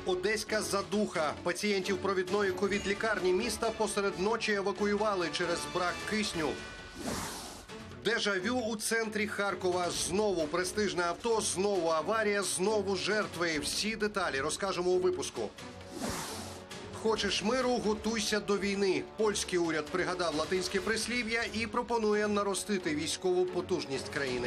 Одеська задуха. Пацієнтів провідної ковід-лікарні міста посеред ночі евакуювали через брак кисню. Дежавю у центрі Харкова. Знову престижне авто, знову аварія, знову жертви. Всі деталі розкажемо у випуску. Хочеш миру – готуйся до війни. Польський уряд пригадав латинське прислів'я і пропонує наростити військову потужність країни.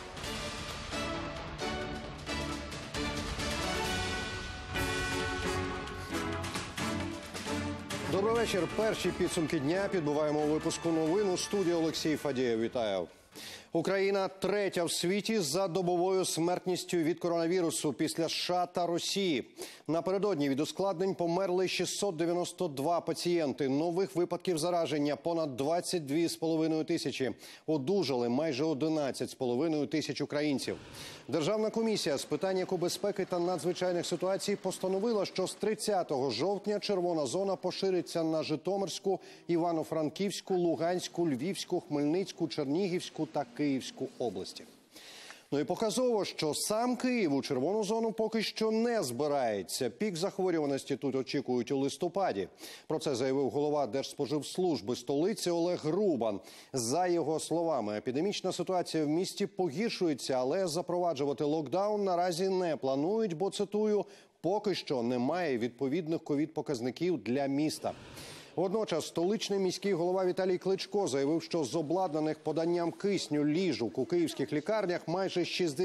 Добрий вечір. Перші підсумки дня підбиваємо у випуску новин. У студії Олексій Фадєєв. Вітаю. Україна третя в світі за добовою смертністю від коронавірусу після США та Росії. Напередодні від ускладнень померли 692 пацієнти. Нових випадків зараження понад 22,5 тисячі. Одужали майже 11,5 тисяч українців. Державна комісія з питань екобезпеки та надзвичайних ситуацій постановила, що з 30 жовтня червона зона пошириться на Житомирську, Івано-Франківську, Луганську, Львівську, Хмельницьку, Чернігівську та Київську області. Ну і показово, що сам Київ у червону зону поки що не збирається. Пік захворюваності тут очікують у листопаді. Про це заявив голова Держспоживслужби столиці Олег Рубан. За його словами, епідемічна ситуація в місті погіршується, але запроваджувати локдаун наразі не планують, бо, цитую, поки що немає відповідних ковід-показників для міста. Водночас столичний міський голова Віталій Кличко заявив, що з обладнаних поданням кисню ліжок у київських лікарнях майже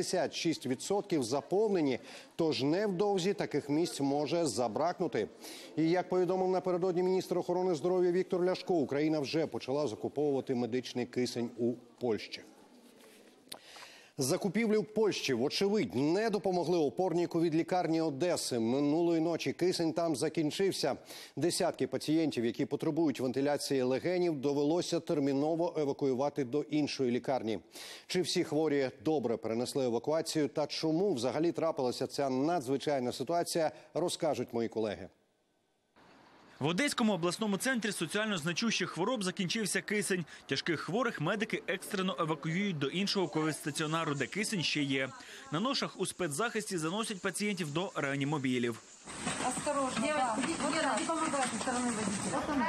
66% заповнені, тож невдовзі таких місць може забракнути. І як повідомив напередодні міністр охорони здоров'я Віктор Ляшко, Україна вже почала закуповувати медичний кисень у Польщі. Закупівлі в Польщі, вочевидь, не допомогли опорній ковід-лікарні Одеси. Минулої ночі кисень там закінчився. Десятки пацієнтів, які потребують вентиляції легенів, довелося терміново евакуювати до іншої лікарні. Чи всі хворі добре перенесли евакуацію та чому взагалі трапилася ця надзвичайна ситуація, розкажуть мої колеги. В Одеському обласному центрі соціально значущих хвороб закінчився кисень. Тяжких хворих медики екстрено евакуюють до іншого ковід-стаціонару, де кисень ще є. На ношах у спецзахисті заносять пацієнтів до реанімобілів. Осторожно, да. Не помогайте сторони водителя.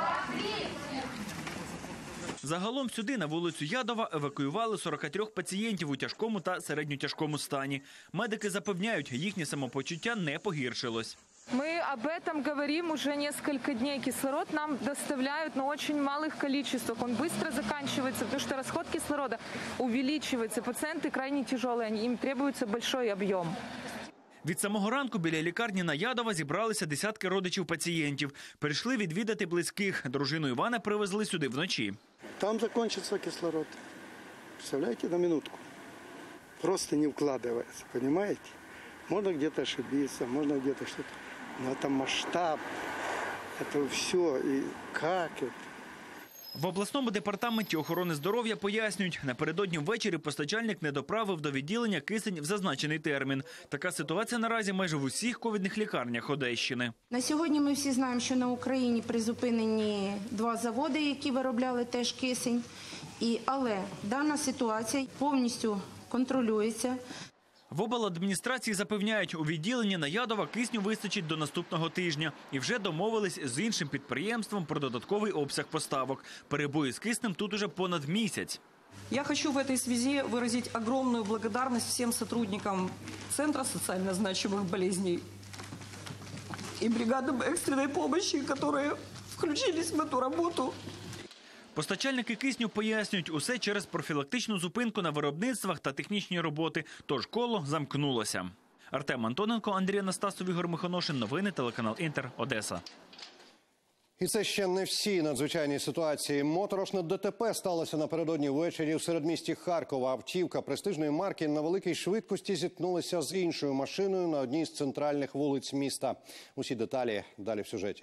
Загалом сюди, на вулицю Ядова, евакуювали 43 пацієнтів у тяжкому та середньотяжкому стані. Медики запевняють, їхнє самопочуття не погіршилось. Мы об этом говорим уже несколько дней. Кислород нам доставляют, но очень малых количествах. Он быстро заканчивается, потому что расход кислорода увеличивается. Пациенты крайне тяжелые, им требуется большой объем. Від самого ранку біля лікарні на Ядова зібралися десятки родичів пацієнтів. Прийшли відвідати близьких. Дружину Івана привезли сюди вночі. Там закончится кислород. Представляете, на минутку. Просто не вкладывается, понимаете? Можно где-то ошибиться, можно где-то что-то. Но это масштаб, это все. И как это? В обласному департаменті охорони здоров'я пояснюють, напередодні ввечері постачальник не доправив до відділення кисень в зазначений термін. Така ситуація наразі майже в усіх ковідних лікарнях Одещини. На сьогодні ми всі знаємо, що на Україні призупинені 2 заводи, які виробляли теж кисень. Але дана ситуація повністю контролюється. В обладміністрації запевняють, у відділенні на Ядова кисню вистачить до наступного тижня. І вже домовились з іншим підприємством про додатковий обсяг поставок. Перебої з киснем тут уже понад місяць. Я хочу в этой связи выразить огромную благодарность всем сотрудникам Центра социально значимых болезней и бригадам экстренной помощи, которые включились в эту работу. Постачальники кисню пояснюють, усе через профілактичну зупинку на виробництвах та технічні роботи, тож коло замкнулося. Артем Антоненко, Андрій Анастасов, Ігор Михоношин. Новини, телеканал Інтер, Одеса. І це ще не всі надзвичайні ситуації. Моторошне ДТП сталося напередодні ввечері в середмісті Харкова. Автівка престижної марки на великій швидкості зіткнулася з іншою машиною на одній з центральних вулиць міста. Усі деталі далі в сюжеті.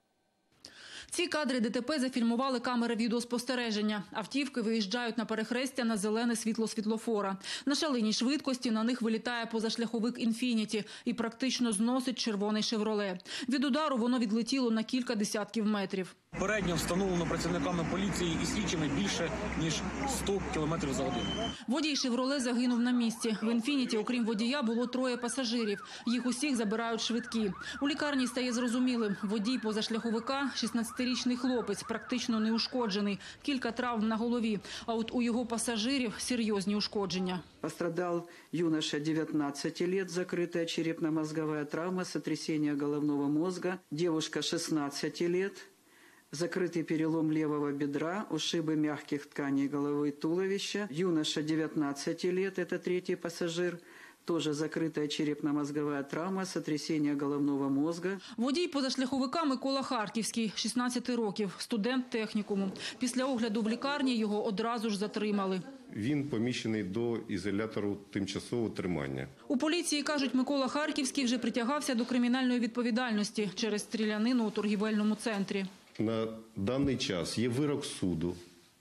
Ці кадри ДТП зафільмували камери відеоспостереження. Автівки виїжджають на перехрестя на зелене світло світлофора. На шаленій швидкості на них вилітає позашляховик «Інфініті» і практично зносить червоний «Шевроле». Від удару воно відлетіло на кілька десятків метрів. Попередньо встановлено працівниками поліції і слідчими більше, ніж 100 км за годину. Водій «Шевроле» загинув на місці. В «Інфініті», окрім водія, було 3 пасажирів. Їх усіх забирають швидкі. У лікарні стає зрозумілим. Водій позашляховика – 16-річний хлопець, практично неушкоджений. Кілька травм на голові. А от у його пасажирів – серйозні ушкодження. Пострадал юноша 19 лет, закрытая черепно-мозговая травма, сотрясение головного мозга. Девушка 16 лет. Закрытый перелом левого бедра, ушибы мягких тканей головы и туловища. Юноша 19 лет, это 3-й пассажир. Тоже закрытая черепно-мозговая травма, сотрясение головного мозга. Водій позашляховика Микола Харківський, 16 років, студент технікуму. Після огляду в лікарні його одразу ж затримали. Він поміщений до ізолятору тимчасового тримання. У поліції кажуть, Микола Харківський вже притягався до кримінальної відповідальності через стрілянину у торгівельному центрі. На даний час є вирок суду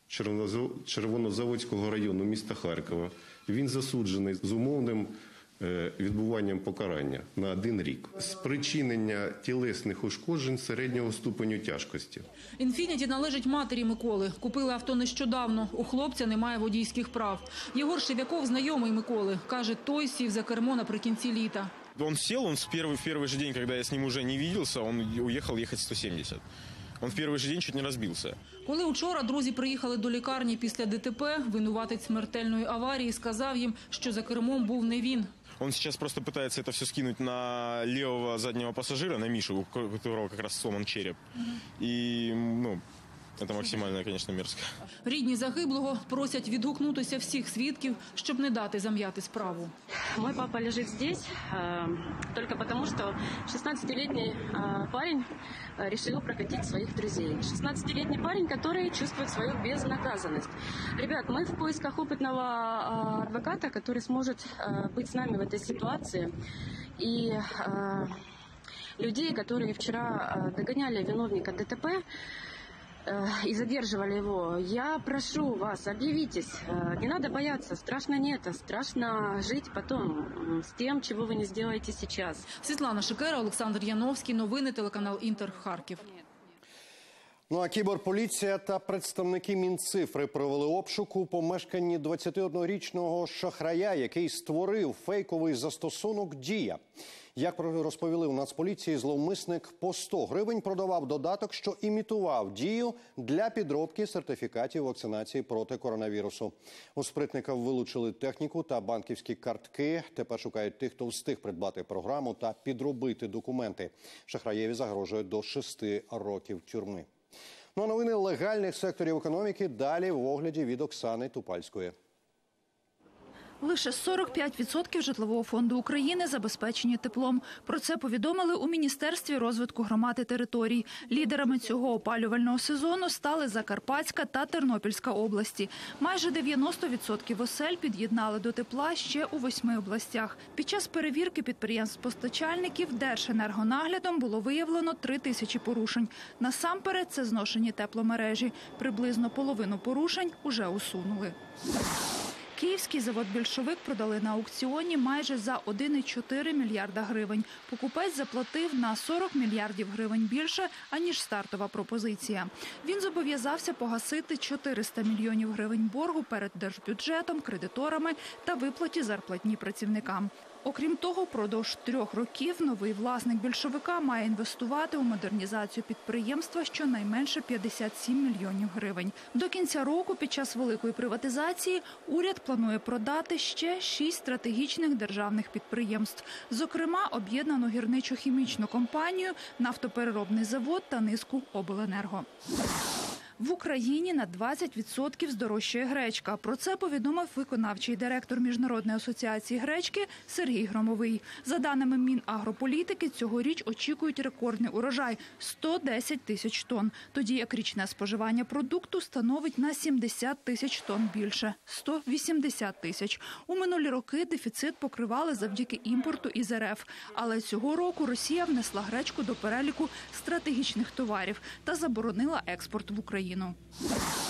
Червонозаводського району міста Харкова. Він засуджений з умовним відбуванням покарання на 1 рік. Спричинення тілесних ушкоджень середнього ступеню тяжкості. «Інфініті» належить матері Миколи. Купили авто нещодавно. У хлопця немає водійських прав. Єгор Шев'яков – знайомий Миколи. Каже, той сів за кермо наприкінці літа. Он сел, он в первый же день, когда я с ним уже не виделся, он уехал ехать 170. Он в первый же день чуть не разбился. Коли учора друзі приїхали до лікарні після ДТП, винуватець смертельної аварії сказав їм, що за кермом був не він. Он сейчас просто пытается это все скинуть на левого заднего пассажира, на Мишу, у которого как раз сломан череп. И, это максимально, конечно, мерзко. Рідні загиблого просять відгукнутися всіх свідків, щоб не дати зам'яти справу. Мой папа лежит здесь только потому, что 16-летний парень решил прокатить своих друзей. 16-летний парень, который чувствует свою безнаказанность. Ребят, мы в поисках опытного адвоката, который сможет быть с нами в этой ситуации. И людей, которые вчера догоняли виновника ДТП, и задерживали его. Я прошу вас, объявитесь. Не надо бояться. Страшно не это. Страшно жить потом с тем, чего вы не сделаете сейчас. Світлана Шикера, Олександр Яновський. Новини, телеканал «Інтер», Харків. Ну а кіберполіція та представники Мінцифри провели обшук у помешканні 21-річного шахрая, який створив фейковий застосунок «Дія». Як розповіли у Нацполіції, зловмисник по 100 гривень продавав додаток, що імітував Дію для підробки сертифікатів вакцинації проти коронавірусу. У спритника вилучили техніку та банківські картки. Тепер шукають тих, хто встиг придбати програму та підробити документи. Шахраєві загрожує до 6 років тюрми. Ну а новини легальних секторів економіки далі в огляді від Оксани Тупальської. Лише 45% житлового фонду України забезпечені теплом. Про це повідомили у Міністерстві розвитку громад і територій. Лідерами цього опалювального сезону стали Закарпатська та Тернопільська області. Майже 90% осель під'єднали до тепла ще у 8 областях. Під час перевірки підприємств-постачальників Держенергонаглядом було виявлено 3000 порушень. Насамперед це зношені тепломережі. Приблизно половину порушень уже усунули. Київський завод «Більшовик» продали на аукціоні майже за 1,4 мільярда гривень. Покупець заплатив на 40 мільярдів гривень більше, аніж стартова пропозиція. Він зобов'язався погасити 400 мільйонів гривень боргу перед держбюджетом, кредиторами та виплаті зарплатні працівникам. Окрім того, впродовж 3 років новий власник «Більшовика» має інвестувати у модернізацію підприємства щонайменше 57 мільйонів гривень. До кінця року під час великої приватизації уряд планує продати ще 6 стратегічних державних підприємств. Зокрема, об'єднану гірничо-хімічну компанію, нафтопереробний завод та низку обленерго. В Україні на 20% здорожчає гречка. Про це повідомив виконавчий директор Міжнародної асоціації гречки Сергій Громовий. За даними Мінагрополітики, цьогоріч очікують рекордний урожай – 110 тисяч тонн. Тоді як річне споживання продукту становить на 70 тисяч тонн більше – 180 тисяч. У минулі роки дефіцит покривали завдяки імпорту із РФ. Але цього року Росія внесла гречку до переліку стратегічних товарів та заборонила експорт в Україну.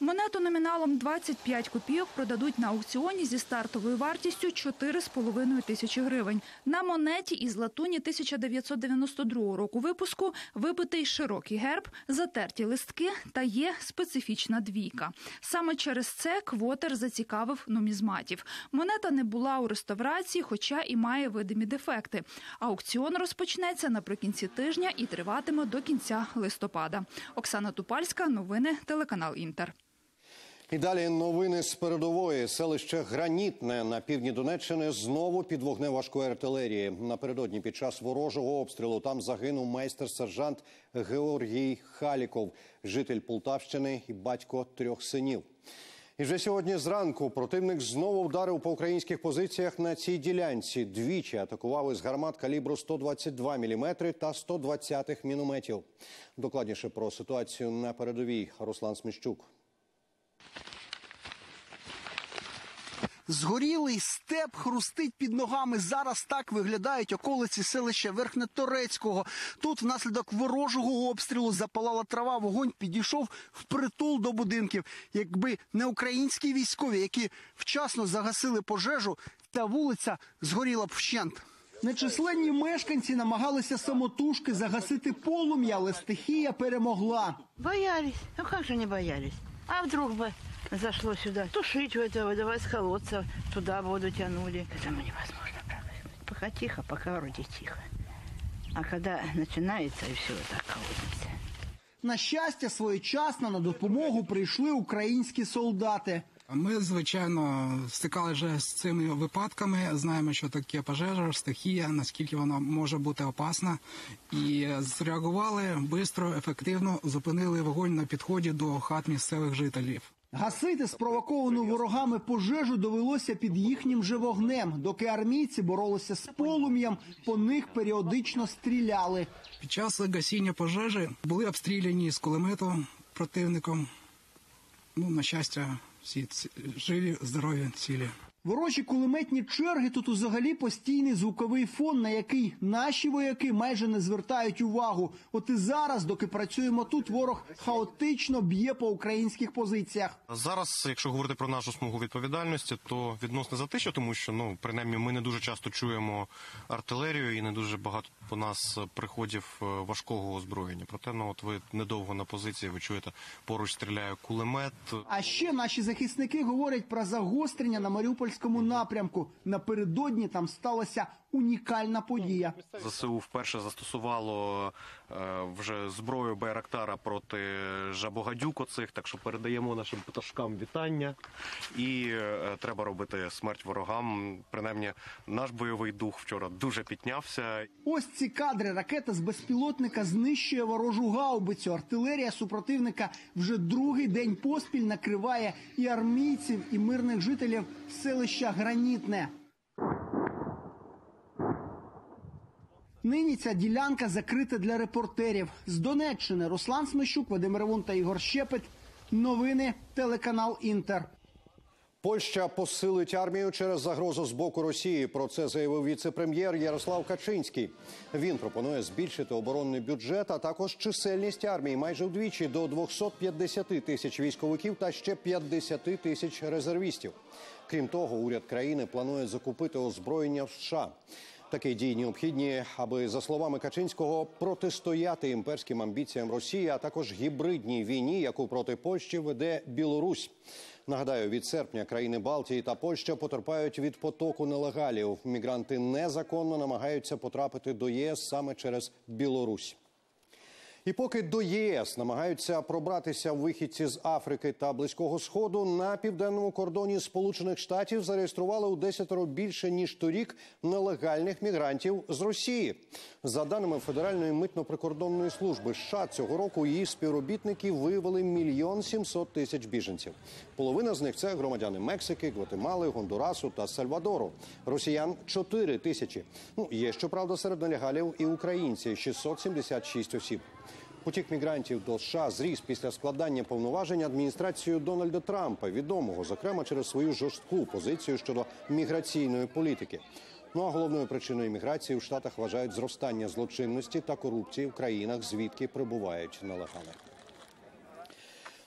Монету номіналом 25 копійок продадуть на аукціоні зі стартовою вартістю 4,5 тисячі гривень. На монеті із латуні 1992 року випуску вибитий широкий герб, затерті листки та є специфічна двійка. Саме через це квотер зацікавив нумізматів. Монета не була у реставрації, хоча і має видимі дефекти. Аукціон розпочнеться наприкінці тижня і триватиме до кінця листопада. Оксана Тупальська, новини, телеканал «Інтер». І далі новини з передової. Селище Гранітне на півдні Донеччини знову під вогнем важкої артилерії. Напередодні під час ворожого обстрілу там загинув майстер-сержант Георгій Халіков, житель Полтавщини і батько 3 синів. І вже сьогодні зранку противник знову вдарив по українських позиціях на цій ділянці. Двічі атакував із гармат калібру 122 мм та 120-х мінометів. Докладніше про ситуацію на передовій Руслан Сміщук. Згорілий степ хрустить під ногами. Зараз так виглядають околиці селища Верхнеторецького. Тут внаслідок ворожого обстрілу запалала трава, вогонь підійшов впритул до будинків. Якби не українські військові, які вчасно загасили пожежу, та вулиця згоріла б вщент. Нечисленні мешканці намагалися самотужки загасити полум'я, але стихія перемогла. Боялись. Ну как же не боялись? А вдруг бы зашло сюда? Тушить этого, давай с колодца туда воду тянули. К этому невозможно, правда. Пока тихо, пока вроде тихо. А когда начинается, и все так колодится. На щастя, своєчасно на допомогу прийшли українські солдати. Ми, звичайно, стикалися вже з цими випадками, знаємо, що таке пожежа, стихія, наскільки вона може бути опасна. І зреагували швидко, ефективно, зупинили вогонь на підході до хат місцевих жителів. Гасити спровоковану ворогами пожежу довелося під їхнім же вогнем. Доки армійці боролися з полум'ям, по них періодично стріляли. Під час гасіння пожежі були обстріляні з кулемету противником. На щастя, всі живі, здорові, цілі. Ворожі кулеметні черги тут взагалі постійний звуковий фон, на який наші вояки майже не звертають увагу. От і зараз, доки працюємо тут, ворог хаотично б'є по українських позиціях. Зараз, якщо говорити про нашу смугу відповідальності, то відносно затища, тому що, принаймні, ми не дуже часто чуємо артилерію і не дуже багато по нас приходів важкого озброєння. Проте, от ви недовго на позиції, ви чуєте, поруч стріляє кулемет. А ще наші захисники говорять про загострення на Маріупольському напрямку. Напередодні там сталася унікальна подія. ЗСУ вперше застосувало вже зброю Байрактара проти жабогадюк оцих, так що передаємо нашим пташкам вітання. І треба робити смерть ворогам. Принаймні, наш бойовий дух вчора дуже піднявся. Ось ці кадри. Ракета з безпілотника знищує ворожу гаубицю. Артилерія супротивника вже другий день поспіль накриває і армійців, і мирних жителів селища Гранітне. Нині ця ділянка закрита для репортерів. З Донеччини Руслан Сміщук, Вадим Ревун та Ігор Щепет. Новини, телеканал «Інтер». Польща посилить армію через загрозу з боку Росії. Про це заявив віце-прем'єр Ярослав Качинський. Він пропонує збільшити оборонний бюджет, а також чисельність армії майже вдвічі до 250 тисяч військовиків та ще 50 тисяч резервістів. Крім того, уряд країни планує закупити озброєння в США. Такі дії необхідні, аби, за словами Качинського, протистояти імперським амбіціям Росії, а також гібридній війні, яку проти Польщі веде Білорусь. Нагадаю, від серпня країни Балтії та Польща потерпають від потоку нелегалів. Мігранти незаконно намагаються потрапити до ЄС саме через Білорусь. І поки до ЄС намагаються пробратися вихідці з Африки та Близького Сходу, на південному кордоні Сполучених Штатів зареєстрували у 10 більше, ніж торік, нелегальних мігрантів з Росії. За даними Федеральної митно-прикордонної служби США, цього року її співробітники виявили 1 700 000 біженців. Половина з них – це громадяни Мексики, Гватемали, Гондурасу та Сальвадору. Росіян – 4 тисячі. Є, щоправда, серед нелегалів і українці – 676 осіб. Потік мігрантів до США зріс після складання повноважень адміністрацією Дональда Трампа, відомого, зокрема, через свою жорстку позицію щодо міграційної політики. А головною причиною міграції в Штатах вважають зростання злочинності та корупції в країнах, звідки прибувають нелегали.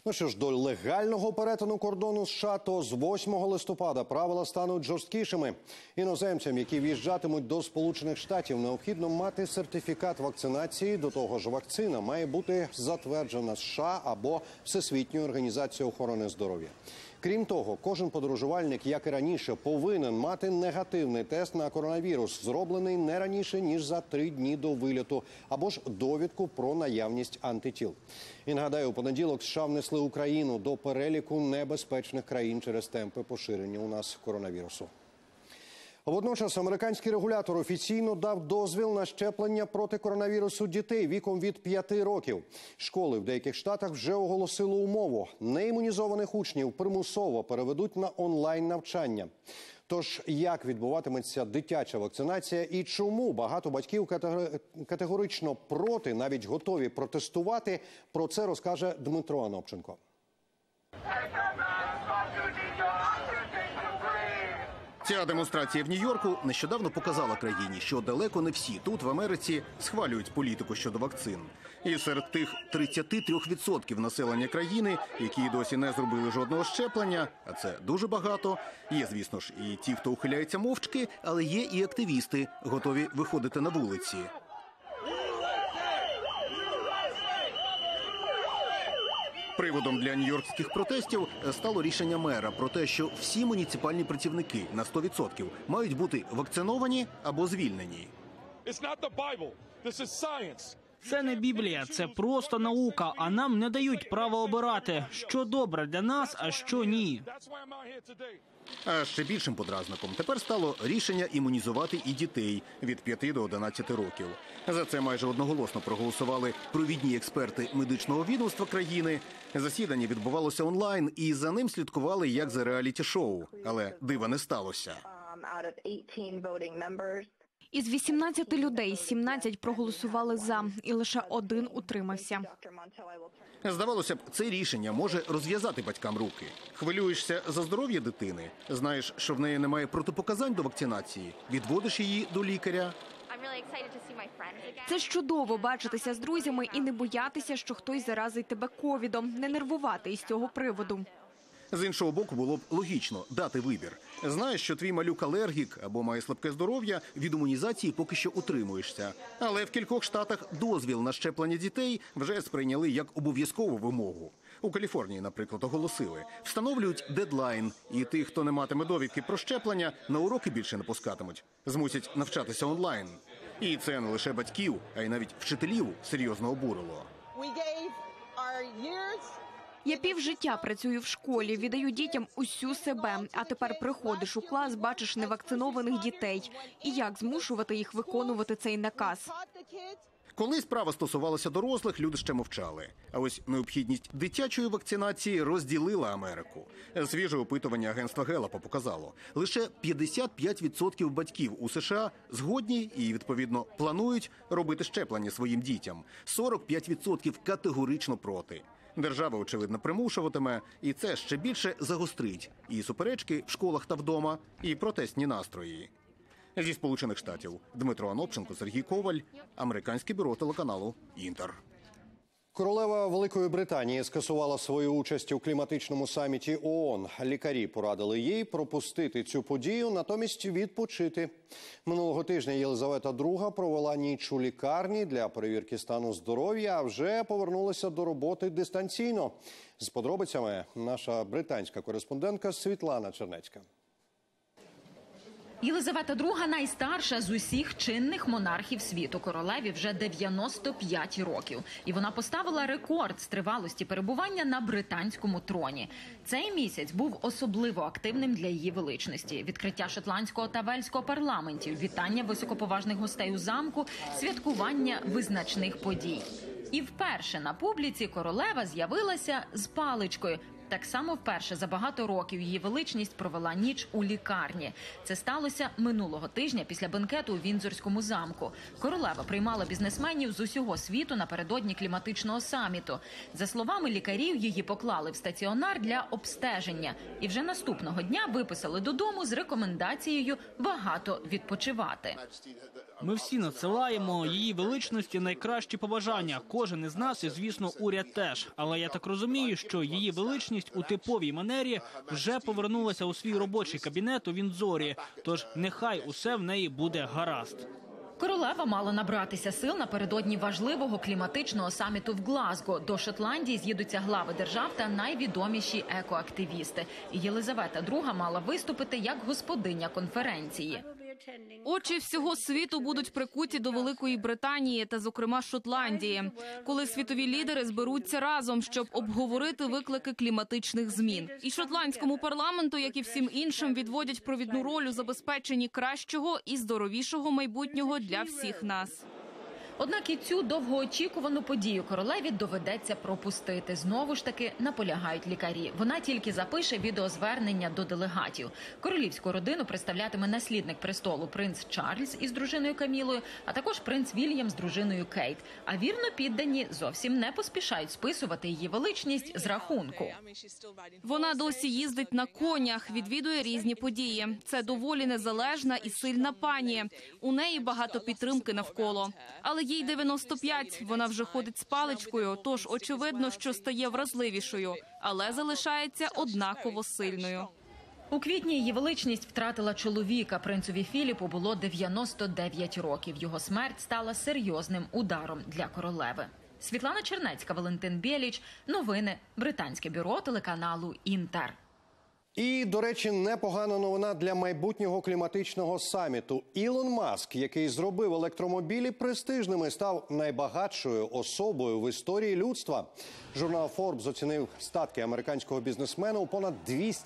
Ну що ж, до легального перетину кордону США, то з 8 листопада правила стануть жорсткішими. Іноземцям, які в'їжджатимуть до Сполучених Штатів, необхідно мати сертифікат вакцинації. До того ж, вакцина має бути затверджена США або Всесвітньою організацією охорони здоров'я. Крім того, кожен подорожувальник, як і раніше, повинен мати негативний тест на коронавірус, зроблений не раніше, ніж за 3 дні до вильоту, або ж довідку про наявність антитіл. І нагадаю, у понеділок США внесли Україну до переліку небезпечних країн через темпи поширення у нас коронавірусу. Водночас американський регулятор офіційно дав дозвіл на щеплення проти коронавірусу дітей віком від 5 років. Школи в деяких штатах вже оголосили умову – неімунізованих учнів примусово переведуть на онлайн-навчання. Тож, як відбуватиметься дитяча вакцинація і чому багато батьків категорично проти, навіть готові протестувати, про це розкаже Дмитро Анопченко. Ця демонстрація в Нью-Йорку нещодавно показала країні, що далеко не всі тут, в Америці, схвалюють політику щодо вакцин. І серед тих 33% населення країни, які досі не зробили жодного щеплення, а це дуже багато, є, звісно ж, і ті, хто ухиляється мовчки, але є і активісти, готові виходити на вулиці. Приводом для нью-йоркських протестів стало рішення мера про те, що всі муніципальні працівники на 100% мають бути вакциновані або звільнені. Це не Біблія, це просто наука, а нам не дають права обирати, що добре для нас, а що ні. А ще більшим подразником тепер стало рішення імунізувати і дітей від 5 до 11 років. За це майже одноголосно проголосували провідні експерти медичного відомства країни. Засідання відбувалося онлайн, і за ним слідкували як за реаліті-шоу. Але дива не сталося. Із 18 людей 17 проголосували «за», і лише 1 утримався. Здавалося б, це рішення може розв'язати батькам руки. Хвилюєшся за здоров'я дитини? Знаєш, що в неї немає протипоказань до вакцинації? Відводиш її до лікаря? Це ж чудово бачитися з друзями і не боятися, що хтось заразить тебе ковідом, не нервувати із цього приводу. З іншого боку, було б логічно дати вибір. Знаєш, що твій малюк алергік або має слабке здоров'я, від імунізації поки що утримуєшся. Але в кількох штатах дозвіл на щеплення дітей вже сприйняли як обов'язкову вимогу. У Каліфорнії, наприклад, оголосили, встановлюють дедлайн, і тих, хто не матиме довідки про щеплення, на уроки більше не пускатимуть. Змусять навчатися онлайн. І це не лише батьків, а й навіть вчителів серйозно обурило. Я півжиття працюю в школі, віддаю дітям усю себе. А тепер приходиш у клас, бачиш невакцинованих дітей. І як змушувати їх виконувати цей наказ? Коли справа стосувалася дорослих, люди ще мовчали. А ось необхідність дитячої вакцинації розділила Америку. Свіже опитування агентства Геллапа показало, лише 55% батьків у США згодні і, відповідно, планують робити щеплення своїм дітям. 45% категорично проти. Держава, очевидно, примушуватиме, і це ще більше загострить і суперечки в школах та вдома, і протестні настрої. Зі Сполучених Штатів Дмитро Анопченко, Сергій Коваль, американське бюро телеканалу «Інтер». Королева Великої Британії скасувала свою участь у кліматичному саміті ООН. Лікарі порадили їй пропустити цю подію, натомість відпочити. Минулого тижня Єлизавета II провела ніч у лікарні для перевірки стану здоров'я, а вже повернулася до роботи дистанційно. З подробицями наша британська кореспондентка Світлана Чернецька. Єлизавета II – найстарша з усіх чинних монархів світу. Королеві вже 95 років. І вона поставила рекорд з тривалості перебування на британському троні. Цей місяць був особливо активним для її величності. Відкриття шотландського та вельського парламентів, вітання високоповажних гостей у замку, святкування визначних подій. І вперше на публіці королева з'явилася з паличкою. Так само вперше за багато років її величність провела ніч у лікарні. Це сталося минулого тижня після бенкету у Віндзорському замку. Королева приймала бізнесменів з усього світу напередодні кліматичного саміту. За словами лікарів, її поклали в стаціонар для обстеження. І вже наступного дня виписали додому з рекомендацією багато відпочивати. Ми всі надсилаємо її величності найкращі побажання. Кожен із нас і, звісно, уряд теж. Але я так розумію, що її величність у типовій манері вже повернулася у свій робочий кабінет у Віндзорі. Тож нехай усе в неї буде гаразд. Королева мала набратися сил напередодні важливого кліматичного саміту в Глазго. До Шотландії з'їдуться глави держав та найвідоміші екоактивісти. Єлизавета II мала виступити як господиня конференції. Очі всього світу будуть прикуті до Великої Британії та, зокрема, Шотландії, коли світові лідери зберуться разом, щоб обговорити виклики кліматичних змін. І шотландському парламенту, як і всім іншим, відводять провідну роль у забезпеченні кращого і здоровішого майбутнього для всіх нас. Однак і цю довгоочікувану подію королеві доведеться пропустити. Знову ж таки, наполягають лікарі. Вона тільки запише відеозвернення до делегатів. Королівську родину представлятиме наслідник престолу принц Чарльз із дружиною Камілою, а також принц Вільям з дружиною Кейт. А вірно піддані зовсім не поспішають списувати її величність з рахунку. Вона досі їздить на конях, відвідує різні події. Це доволі незалежна і сильна пані. У неї багато підтримки навколо. Але їй 95, вона вже ходить з паличкою, тож очевидно, що стає вразливішою, але залишається однаково сильною. У квітні її величність втратила чоловіка. Принцові Філіпу було 99 років. Його смерть стала серйозним ударом для королеви. Світлана Чернецька, Валентин Бєліч. Новини. Британське бюро телеканалу «Інтер». І, до речі, непогана новина для майбутнього кліматичного саміту. Ілон Маск, який зробив електромобілі престижними, став найбагатшою особою в історії людства. Журнал Forbes оцінив статки американського бізнесмена у понад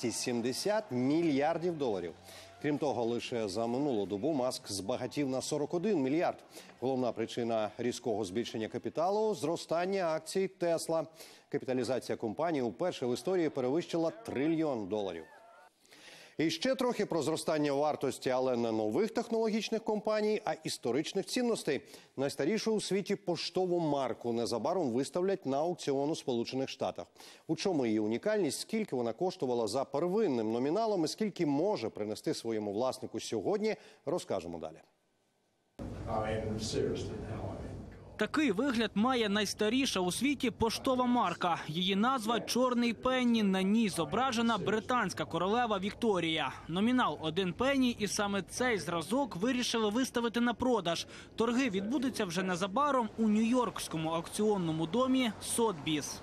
270 мільярдів доларів. Крім того, лише за минулу добу Маск збагатів на 41 мільярд. Головна причина різкого збільшення капіталу – зростання акцій Тесла. Капіталізація компанії уперше в історії перевищила $1 трильйон. І ще трохи про зростання вартості, але не нових технологічних компаній, а історичних цінностей. Найстарішу у світі поштову марку незабаром виставлять на аукціон у Сполучених Штатах. У чому її унікальність, скільки вона коштувала за первинним номіналом і скільки може принести своєму власнику сьогодні, розкажемо далі. Такий вигляд має найстаріша у світі поштова марка. Її назва «Чорний пенні», на ній зображена британська королева Вікторія. Номінал 1 пенні, і саме цей зразок вирішили виставити на продаж. Торги відбудуться вже незабаром у нью-йоркському аукціонному домі «Сотбіс».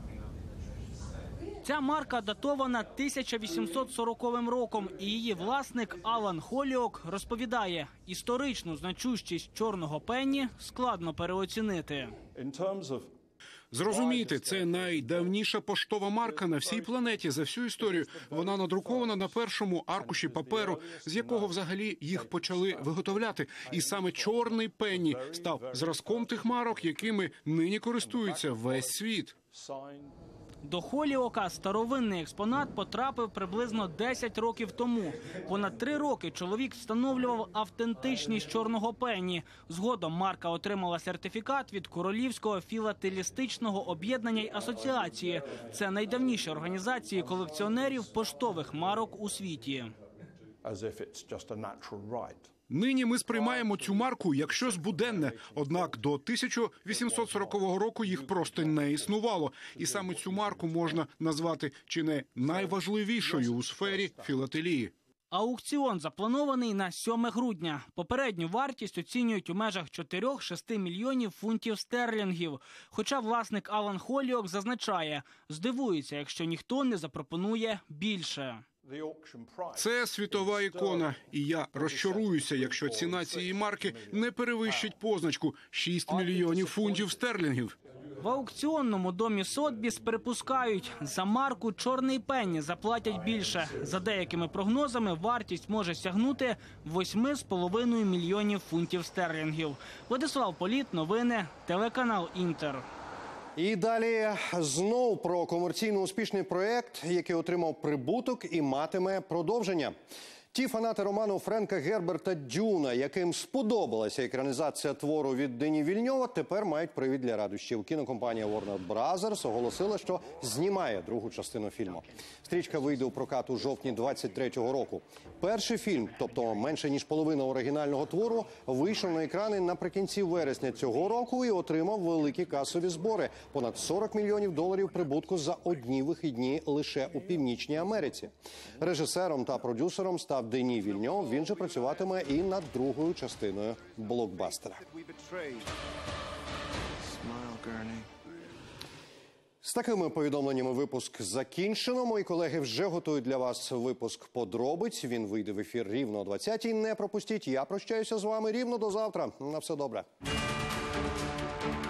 Ця марка датована 1840 роком, і її власник Алан Холіок розповідає, історичну значущість чорного пенні складно переоцінити. Зрозумійте, це найдавніша поштова марка на всій планеті за всю історію. Вона надрукована на першому аркуші паперу, з якого взагалі їх почали виготовляти. І саме чорний пенні став зразком тих марок, якими нині користується весь світ. До Холіока старовинний експонат потрапив приблизно 10 років тому. Понад 3 роки чоловік встановлював автентичність чорного пенні. Згодом марка отримала сертифікат від Королівського філателістичного об'єднання й асоціації. Це найдавніші організації колекціонерів поштових марок у світі. Нині ми сприймаємо цю марку як щось буденне, однак до 1840 року їх просто не існувало. І саме цю марку можна назвати чи не найважливішою у сфері філателії. Аукціон запланований на 7 грудня. Попередню вартість оцінюють у межах 4-6 мільйонів фунтів стерлінгів. Хоча власник Алан Холіок зазначає, здивується, якщо ніхто не запропонує більше. Це світова ікона, і я розчаруюся, якщо ціна цієї марки не перевищить позначку 6 мільйонів фунтів стерлінгів. В аукціонному домі Сотбіс припускають, за марку «Чорний пенні» заплатять більше. За деякими прогнозами вартість може сягнути 8,5 мільйонів фунтів стерлінгів. Владислав Політ, новини, телеканал «Інтер». І далі знов про комерційно успішний проєкт, який отримав прибуток і матиме продовження. Ті фанати роману Френка Герберта «Дюна», яким сподобалася екранізація твору від Дені Вільньова, тепер мають привід для радощів. Кінокомпанія Warner Brothers оголосила, що знімає другу частину фільму. Стрічка вийде у прокат у жовтні 23-го року. Перший фільм, тобто менше ніж половина оригінального твору, вийшов на екрани наприкінці вересня цього року і отримав великі касові збори – понад $40 мільйонів прибутку за одні вихідні лише у Північній Америці. Режисером та продюсером став Дені Вільньов, він же працюватиме і над другою частиною блокбастера. З такими повідомленнями випуск закінчено. Мої колеги вже готують для вас випуск подробиць. Він вийде в ефір рівно о 20-й. Не пропустіть. Я прощаюся з вами рівно до завтра. На все добре.